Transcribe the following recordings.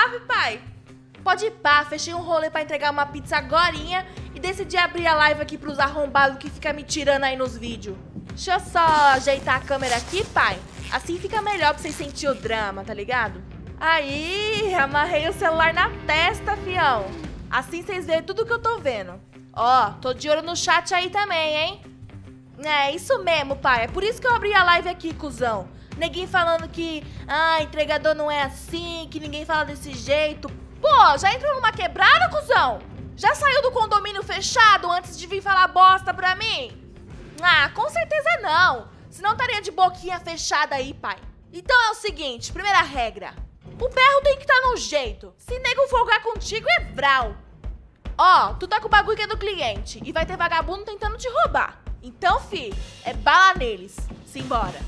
suave, pai. Pode ir pá, fechei um rolê pra entregar uma pizza agorinha e decidi abrir a live aqui pros arrombados que ficam me tirando aí nos vídeos. Deixa eu só ajeitar a câmera aqui, pai. Assim fica melhor pra vocês sentirem o drama, tá ligado? Aí, amarrei o celular na testa, fião. Assim vocês veem tudo que eu tô vendo. Ó, tô de olho no chat aí também, hein? É, isso mesmo, pai. É por isso que eu abri a live aqui, cuzão. Neguinho falando que, entregador não é assim, que ninguém fala desse jeito. Pô, já entrou numa quebrada, cuzão? Já saiu do condomínio fechado antes de vir falar bosta pra mim? Ah, com certeza não. Senão estaria de boquinha fechada aí, pai. Então é o seguinte, primeira regra. O berro tem que estar no jeito. Se nego folgar contigo, é vral. Ó, tu tá com o bagulho que é do cliente e vai ter vagabundo tentando te roubar. Então, fi, é bala neles. Simbora.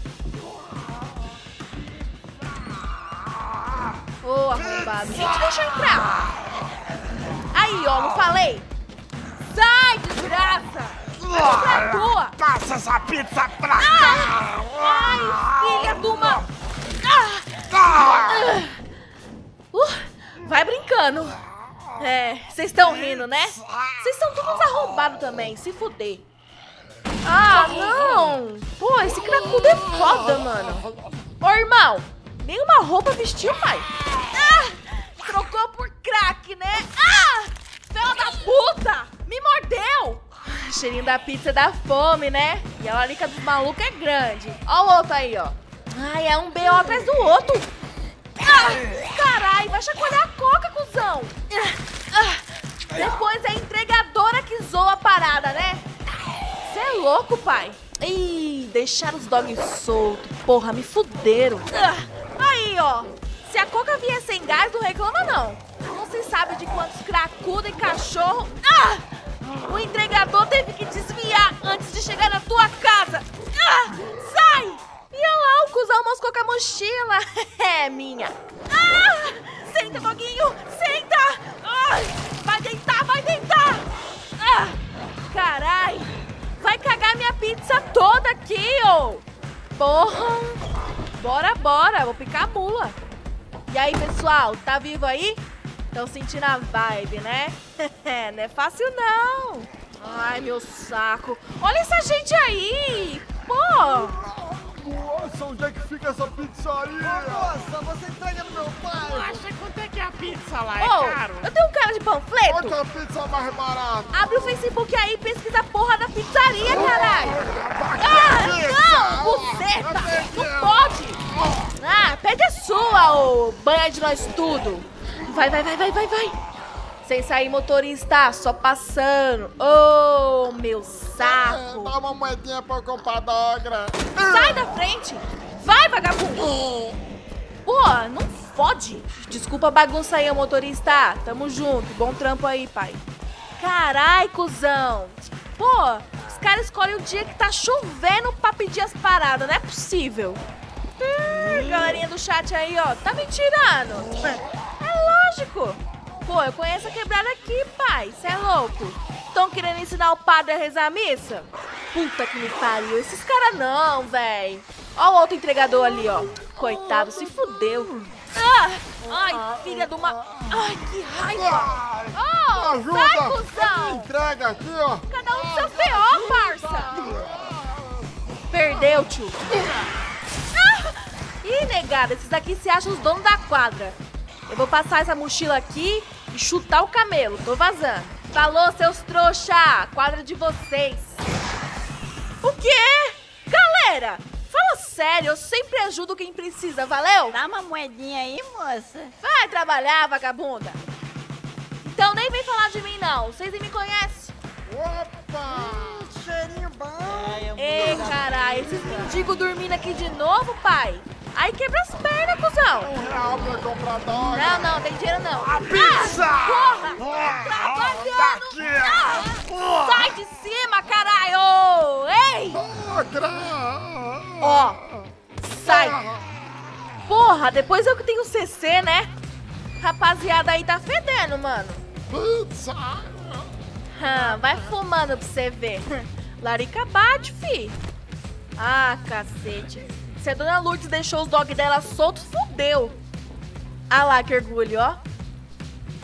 Ô, arrombado. Gente, deixa eu entrar. Aí, ó, não falei? Sai, desgraça. Vai pra tua. Passa essa pizza pra cá. Ai, filha de uma... vai brincando. É, vocês estão rindo, né? Vocês são todos arrombados também, se fuder. Ah, não. Pô, esse cracudo é foda, mano. Ô, irmão, nenhuma roupa vestiu, pai. Trocou por crack, né? Filha da puta! Me mordeu! Cheirinho da pizza dá fome, né? E a larica dos malucos é grande. Ó o outro aí, ó. Ai, é um B.O. atrás do outro. Carai, vai chacoalhar a coca, cuzão. Depois é a entregadora que zoa a parada, né? Você é louco, pai? Ih, deixaram os dogs soltos. Porra, me fuderam. Aí, ó. Se a coca vier sem gás, não reclama, não. Não se sabe de quantos cracudos e cachorro... O entregador teve que desviar antes de chegar na tua casa. Sai! E olha lá, o cuzão moscou com a mochila. É minha. Senta, doguinho, senta! Vai deitar, vai deitar! Carai! Vai cagar minha pizza toda aqui, ô! Porra! Bora, bora, vou picar a mula. E aí, pessoal, tá vivo aí? Estão sentindo a vibe, né? Não é fácil, não. Ai, meu saco. Olha essa gente aí. Pô. Nossa, onde é que fica essa pizzaria? Nossa, você entrega no meu pai. Poxa, quanto é que é a pizza lá? É caro? Eu tenho um cara de panfleto. Quanto é a pizza mais barata? Abre o Facebook aí e pesquisa a porra da pizzaria, caralho. Não, buceta. Não pode. Pede a sua, ô banha de nós tudo. Vai. Sem sair, motorista, só passando. Oh, meu saco. Dá uma moedinha pra eu comprar dogra. Sai da frente. Vai, vagabundo. Pô, não fode. Desculpa a bagunça aí, motorista. Tamo junto. Bom trampo aí, pai. Carai, cuzão. Pô, os caras escolhem o dia que tá chovendo pra pedir as paradas. Não é possível. Galerinha do chat aí, ó. Tá me tirando. É lógico. Pô, eu conheço a quebrada aqui, pai. Cê é louco? Tão querendo ensinar o padre a rezar a missa? Puta que me pariu. Esses caras não, véi. Ó o outro entregador ali, ó. Coitado, se fudeu. Ai, filha de uma... Ai, que raiva. Sai, cuzão. Entrega aqui, ó. Cada um do seu P.O., parça. Perdeu, tio. Ih, negada, esses daqui se acham os donos da quadra. Eu vou passar essa mochila aqui e chutar o camelo. Tô vazando. Falou, seus trouxa. Quadra de vocês. O quê? Galera, fala sério. Eu sempre ajudo quem precisa, valeu? Dá uma moedinha aí, moça. Vai trabalhar, vagabunda. Então nem vem falar de mim, não. Vocês nem me conhecem. Opa! Cheirinho bom. Ei, caralho. Esses mendigos dormindo aqui de novo, pai. Aí quebra as pernas, cuzão. R$1 pra comprar dogra. Não, tem dinheiro não. A pizza! Porra! Trabalhando! Sai de cima, caralho! Ei! Ó, sai! Porra, depois eu que tenho CC, né? Rapaziada aí tá fedendo, mano. Pizza! Vai fumando pra você ver. Larica bate, fi. Ah, cacete. Se a dona Lourdes deixou os dogs dela soltos, fudeu. Ah lá, que orgulho, ó.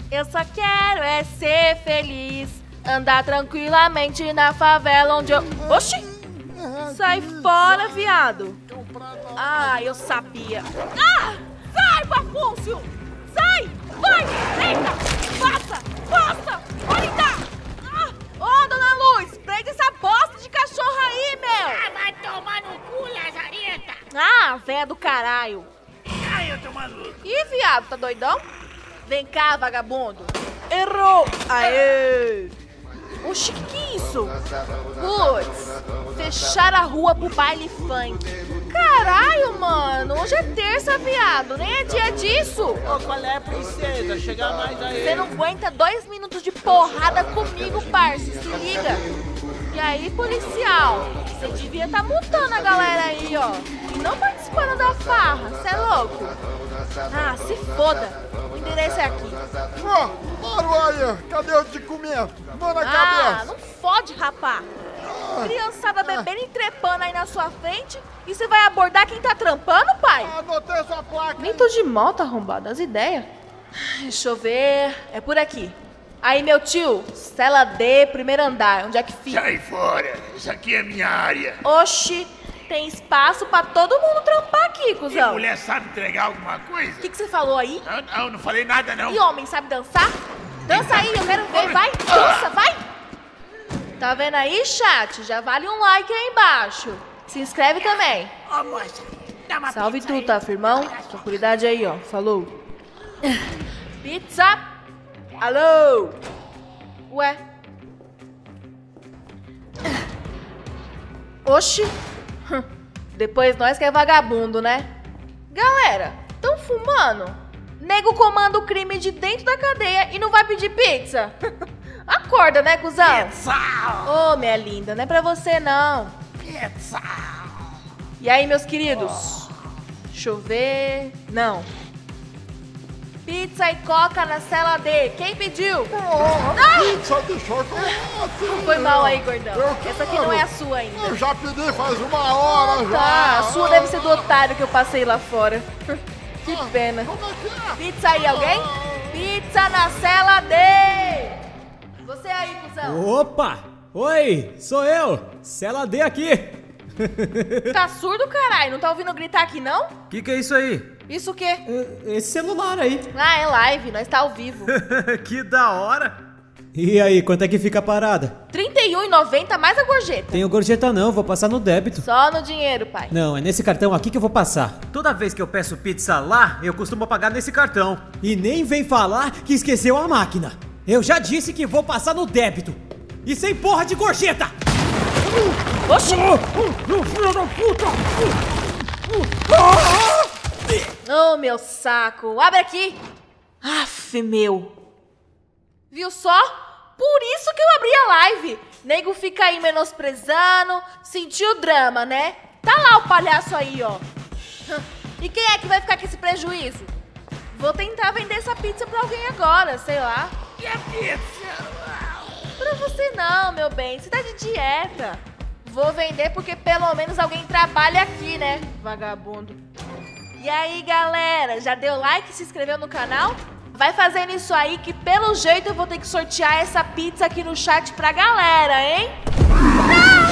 Eu só quero é ser feliz, andar tranquilamente na favela onde eu... Oxi! Sai fora, viado! Ah, eu sabia. Ah! Sai, Bafúncio! Sai! Vai! Eita! Passa! Passa! Eita! Ô, dona Luz, prende essa bosta de cachorro aí, meu! Ah, vai tomar no cu, Lazareta! Ah, véia do caralho! Ai, eu tô maluco! Ih, viado, tá doidão? Vem cá, vagabundo! Errou! Aê! Oxi, que é isso? Putz, fecharam a rua pro baile funk. Caralho, mano, hoje é terça, viado, nem é dia disso. Ô, qual é, princesa? Chega mais aí. Você não aguenta 2 minutos de porrada comigo, parça, se liga. E aí, policial, você devia tá multando a galera aí, ó. E não participando da farra, cê é louco? Ah, se foda. O endereço é aqui. Ó, Aruaia, cadê o documento? Mão na Ah, cabeça. não fode, rapá. Criançada bebendo e trepando aí na sua frente. E você vai abordar quem tá trampando, pai? Anotei sua placa. Nem tô de moto arrombado, as ideias. Deixa eu ver. É por aqui. Aí, meu tio, cela D, primeiro andar. Onde é que fica? Sai fora, isso aqui é minha área. Oxi, tem espaço pra todo mundo trampar aqui, E cuzão. mulher sabe entregar alguma O coisa? que você falou aí? Não falei nada não. E homem sabe dançar? Dança aí, eu quero ver. Vai, dança, vai. Tá vendo aí, chat? Já vale um like aí embaixo. Se inscreve também. Ô, moça, dá uma Salve pizza tu, aí. tá, firmão? Tranquilidade aí, ó. Falou. Pizza. Alô. Ué. Oxi. Depois nós que é vagabundo, né? Galera, tão fumando? Nego comanda o crime de dentro da cadeia e não vai pedir pizza? Acorda, né, cuzão? Pizza! Ô, minha linda, não é pra você, não. Pizza! E aí, meus queridos? Deixa eu ver... Não. Pizza e coca na cela D. Quem pediu? Pizza de chocolate. Foi mal aí, gordão. Eu Essa aqui quero. não é a sua ainda. Eu já pedi faz 1 hora já. Tá, a sua deve ser do otário que eu passei lá fora. Que pena. Como é que é? Pizza aí, alguém? Pizza na cela D. Você aí, cuzão. Opa! Oi, sou eu! Cela D aqui! Tá surdo, caralho? Não tá ouvindo gritar aqui, não? Que é isso aí? Isso o quê? Esse celular aí. Ah, é live. Nós tá ao vivo. Que da hora! E aí, quanto é que fica a parada? R$31,90 mais a gorjeta. Tenho gorjeta não, vou passar no débito. Só no dinheiro, pai. Não, é nesse cartão aqui que eu vou passar. Toda vez que eu peço pizza lá, eu costumo pagar nesse cartão. E nem vem falar que esqueceu a máquina. Eu já disse que vou passar no débito. E sem porra de gorjeta! Oxi! Filho da puta! Oh, meu saco. Abre aqui. Aff, meu. Viu só? Por isso que eu abri a live. Nego fica aí menosprezando. Sentiu o drama, né? Tá lá o palhaço aí, ó. E quem é que vai ficar com esse prejuízo? Vou tentar vender essa pizza pra alguém agora, sei lá. E a pizza? Pra você não, meu bem. Você tá de dieta. Vou vender porque pelo menos alguém trabalha aqui, né? Vagabundo. E aí, galera? Já deu like e se inscreveu no canal? Vai fazendo isso aí que pelo jeito eu vou ter que sortear essa pizza aqui no chat pra galera, hein? Não!